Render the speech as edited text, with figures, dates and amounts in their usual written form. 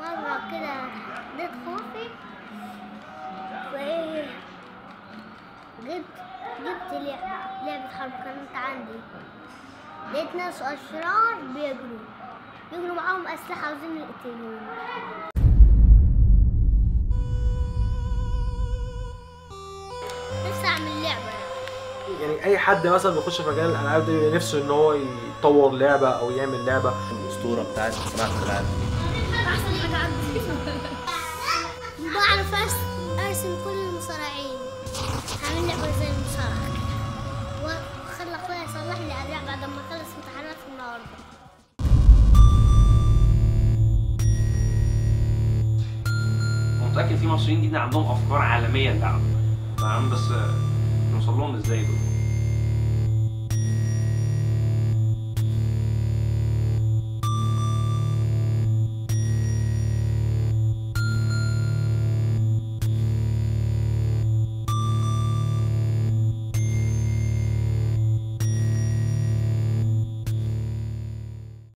مرة كده اديت خوفي وايه، جبت لعبة حرب كانت عندي، لقيت ناس أشرار بيجروا معاهم أسلحة عاوزين يقتلوني. نفسي أعمل لعبة. يعني اي حد مثلا بيخش في مجال الالعاب ده نفسه ان هو يطور لعبه او يعمل لعبه. الاسطوره بتاعت صناعه الالعاب احسن حاجه عندي بعرف ارسم كل المصارعين. هعمل لعبه زي المصارع واخلي اخويا يصلح لي اداء بعد ما اخلص امتحانات النهارده. متأكد في مصريين جدا عندهم افكار عالميه للعب، تمام، بس نوصل لهم ازاي دول؟